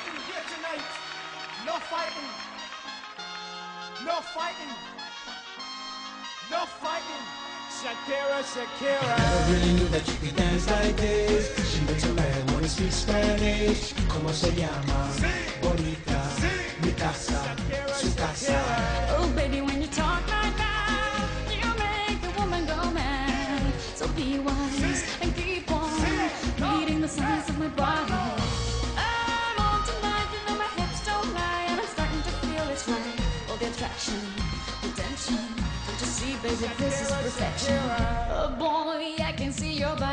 fighting here tonight. No fighting. No fighting. No fighting. Shakira, Shakira. Never really knew that you could dance like this. She makes a man wanna speak Spanish. ¿Cómo se llama? Bonita. Mi casa. Su casa. Oh, baby, when you talk like that, you make a woman go mad. So be wise and keep on reading the signs of my body. I'm on tonight, you know my hips don't lie, and I'm starting to feel it's right. All the attraction, the tension. Don't you see, baby, this is perfection. Oh boy, I can see your body.